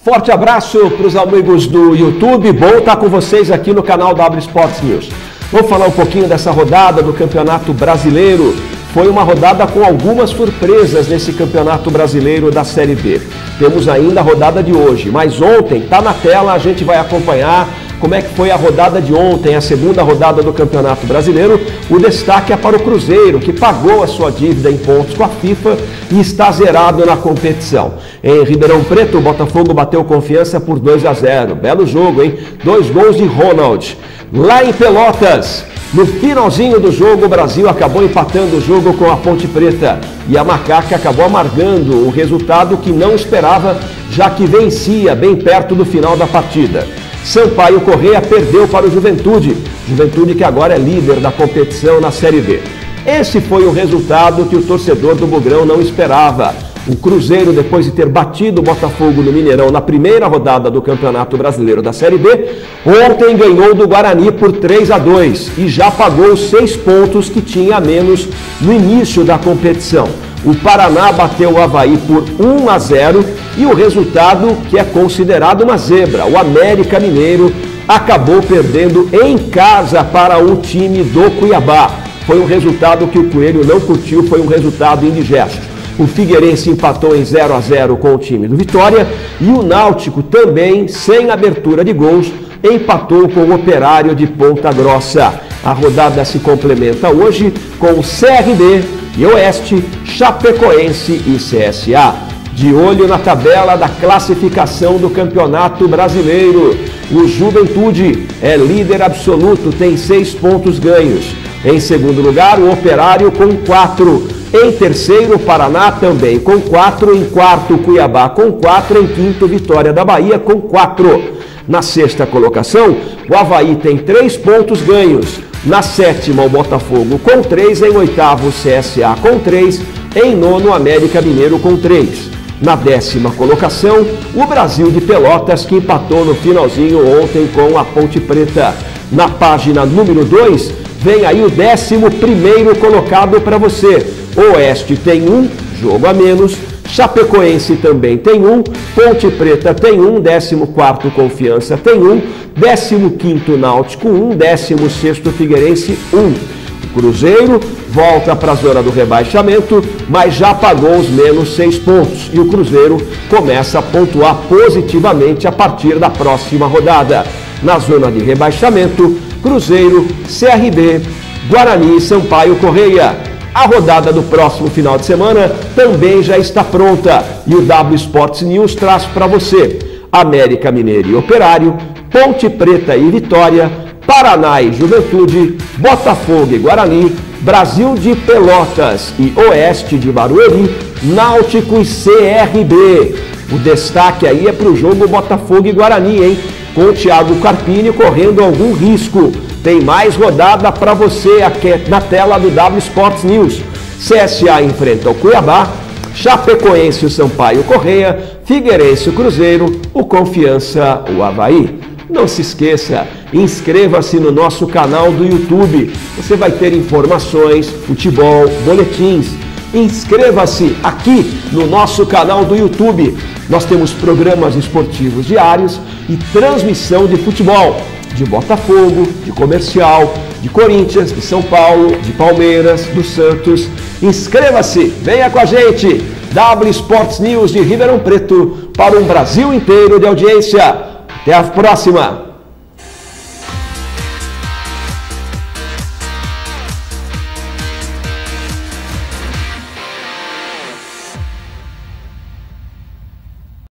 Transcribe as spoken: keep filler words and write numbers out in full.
Forte abraço para os amigos do YouTube, bom estar com vocês aqui no canal W Sports News. Vamos falar um pouquinho dessa rodada do Campeonato Brasileiro. Foi uma rodada com algumas surpresas nesse Campeonato Brasileiro da Série B. Temos ainda a rodada de hoje, mas ontem, está na tela, a gente vai acompanhar como é que foi a rodada de ontem, a segunda rodada do Campeonato Brasileiro. O destaque é para o Cruzeiro, que pagou a sua dívida em pontos com a FIFA e está zerado na competição. Em Ribeirão Preto, o Botafogo bateu Confiança por dois a zero. Belo jogo, hein? Dois gols de Ronald. Lá em Pelotas, no finalzinho do jogo, o Brasil acabou empatando o jogo com a Ponte Preta. E a Macaca acabou amargando o resultado que não esperava, já que vencia bem perto do final da partida. Sampaio Corrêa perdeu para o Juventude. Juventude que agora é líder da competição na Série B. Esse foi o resultado que o torcedor do Bugrão não esperava. O Cruzeiro, depois de ter batido o Botafogo no Mineirão na primeira rodada do Campeonato Brasileiro da Série B, ontem ganhou do Guarani por três a dois e já pagou os seis pontos que tinha a menos no início da competição. O Paraná bateu o Avaí por um a zero e o resultado que é considerado uma zebra. O América Mineiro acabou perdendo em casa para o time do Cuiabá. Foi um resultado que o Coelho não curtiu, foi um resultado indigesto. O Figueirense empatou em zero a zero com o time do Vitória e o Náutico também, sem abertura de gols, empatou com o Operário de Ponta Grossa. A rodada se complementa hoje com o C R B e Oeste, Chapecoense e C S A. De olho na tabela da classificação do Campeonato Brasileiro, o Juventude é líder absoluto, tem seis pontos ganhos. Em segundo lugar, o Operário com quatro. Em terceiro, o Paraná também com quatro. Em quarto, Cuiabá com quatro. Em quinto, Vitória da Bahia com quatro. Na sexta colocação, o Avaí tem três pontos ganhos. Na sétima, o Botafogo com três. Em oitavo, o C S A com três. Em nono, o América Mineiro com três. Na décima colocação, o Brasil de Pelotas, que empatou no finalzinho ontem com a Ponte Preta. Na página número dois, vem aí o décimo primeiro colocado para você. Oeste tem um, jogo a menos. Chapecoense também tem um. Ponte Preta tem um. Décimo quarto Confiança tem um. Décimo quinto Náutico um. Décimo sexto Figueirense um. O Cruzeiro volta para a zona do rebaixamento, mas já pagou os menos seis pontos. E o Cruzeiro começa a pontuar positivamente a partir da próxima rodada. Na zona de rebaixamento, Cruzeiro, C R B, Guarani e Sampaio Corrêa. A rodada do próximo final de semana também já está pronta e o W Sports News traz para você América Mineiro e Operário, Ponte Preta e Vitória, Paraná e Juventude, Botafogo e Guarani, Brasil de Pelotas e Oeste de Barueri, Náutico e C R B. O destaque aí é para o jogo Botafogo e Guarani, hein? Com o Thiago Carpini correndo algum risco. Tem mais rodada para você aqui na tela do W Sports News. C S A enfrenta o Cuiabá, Chapecoense e o Sampaio Corrêa, Figueirense e o Cruzeiro, o Confiança o Avaí. Não se esqueça, inscreva-se no nosso canal do YouTube. Você vai ter informações, futebol, boletins. Inscreva-se aqui no nosso canal do YouTube. Nós temos programas esportivos diários e transmissão de futebol. De Botafogo, de Comercial, de Corinthians, de São Paulo, de Palmeiras, do Santos. Inscreva-se, venha com a gente. W Sports News de Ribeirão Preto para um Brasil inteiro de audiência. Até a próxima!